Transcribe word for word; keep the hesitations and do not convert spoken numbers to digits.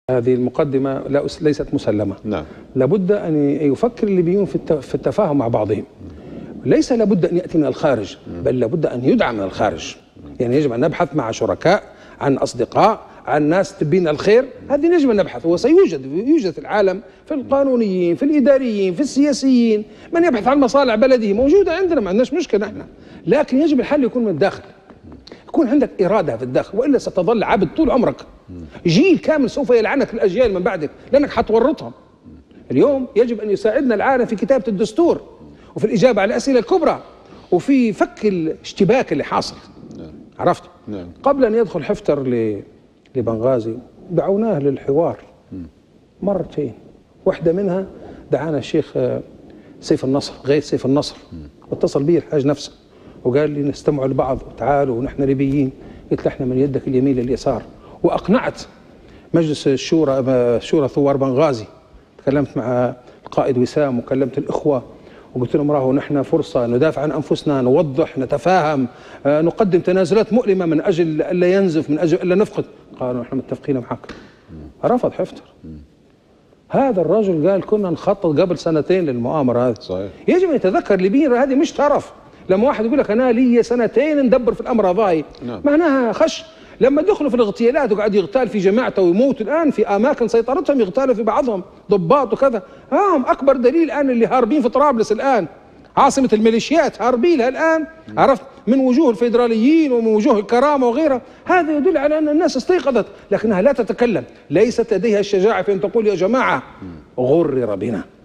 هذه المقدمة ليست مسلمة. نعم. لابد أن يفكر الليبيون في التفاهم مع بعضهم. ليس لابد أن يأتي من الخارج، بل لابد أن يدعم من الخارج. يعني يجب أن نبحث مع شركاء، عن أصدقاء، عن ناس تبين الخير. هذه يجب أن نبحث، وسيوجد يوجد في العالم، في القانونيين، في الإداريين، في السياسيين، من يبحث عن مصالح بلده موجودة عندنا، ما عندناش مشكلة احنا. لكن يجب الحل يكون من الداخل، يكون عندك إرادة في الداخل، وإلا ستظل عبد طول عمرك. جيل كامل سوف يلعنك الأجيال من بعدك لأنك حتورطهم. اليوم يجب أن يساعدنا العالم في كتابة الدستور، وفي الإجابة على الأسئلة الكبرى، وفي فك الاشتباك اللي حاصل. عرفت؟ نعم. قبل أن يدخل حفتر لبنغازي دعوناه للحوار مرتين، واحدة منها دعانا الشيخ سيف النصر، غيث سيف النصر، واتصل بي الحاج نفسه وقال لي نستمع لبعض وتعالوا ونحن ليبيين. قلت له احنا من يدك اليمين لليسار، واقنعت مجلس الشورى، شورى ثوار بنغازي. تكلمت مع القائد وسام وكلمت الاخوه وقلت لهم راهو نحن فرصه ندافع عن انفسنا، نوضح، نتفاهم، آه نقدم تنازلات مؤلمه من اجل الا ينزف، من اجل الا نفقد. قالوا نحن متفقين معك. رفض حفتر. هذا الرجل قال كنا نخطط قبل سنتين للمؤامره هذه. صحيح. يجب ان يتذكر الليبيين هذه مش ترف. لما واحد يقول لك انا لي سنتين ندبر في الامر هذاي، نعم. معناها خش. لما دخلوا في الاغتيالات وقعد يغتال في جماعته ويموت الان في اماكن سيطرتهم، يغتالوا في بعضهم ضباط وكذا. هم اكبر دليل الان اللي هاربين في طرابلس الان، عاصمه الميليشيات، هاربين لها الان، عرفت، من وجوه الفيدراليين ومن وجوه الكرامه وغيرها. هذا يدل على ان الناس استيقظت، لكنها لا تتكلم، ليست لديها الشجاعه في ان تقول يا جماعه غرر بنا.